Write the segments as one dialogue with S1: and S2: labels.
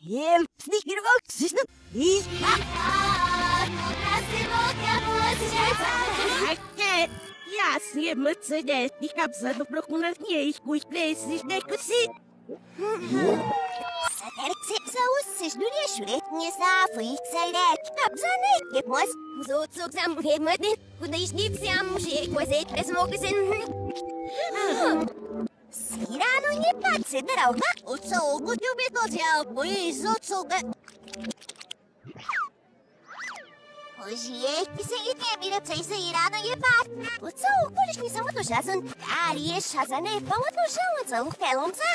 S1: Helt snikker voksne. Ясные мыцедет, не капза, но прокунат не их куй плесишь, не куси.
S2: Сатерксепса уссиш, ну не шурет не сафы, царек, капза не кепмос. Зоцук сам хемады, куда иш не всем мужик, возет пресмогсен. Сирану не пацы, дорога. Уцугу любит отял, боись зоцуга. Ojej, kisejte bile psejse irano je pat. Uco, kolišni samo to šazan. Ali je šazane, pa mu to šalanca u helomca.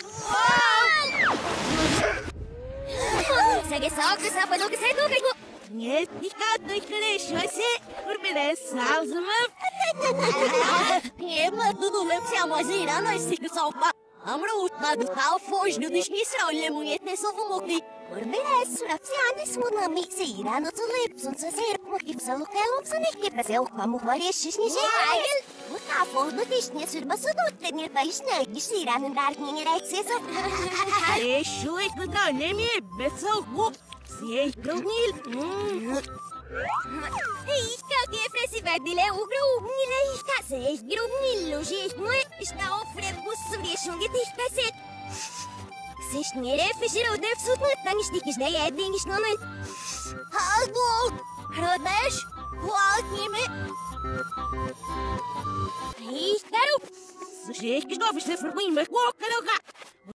S2: Sage soke sa panu kise tu kajgu.
S1: Нет, никак не клешайся, урбелес салзумов.
S2: Ема, дудулем сяма зирано истика сопа. Амро утмаду хау фож, нудиш не срауле му етне софу мокни. Урбелес сурапсяне смудна ми се ирано цулепсун се серпмоки псалу helomца нехке пресел паму хварешиш не жегайгел. Утафо, нудиш не судьба судутте не пайшне, гиш ирано даркни не рексесо.
S1: Ешуй куда не ми, бецалку. Съесть грубнил.
S2: Iska que fresi verdile u grubnile iska se ești grubnilu și ești mă ești o frebusuri și un gătiști pe set. Se-și nere fișiră de fsut mă, dar niște chiși de ea din niște moment. Halgu! Rodeș! Cu altnime!
S1: Ești caru! Să-și ești că-și dovește să fărbuim, mă, cu o călăuca!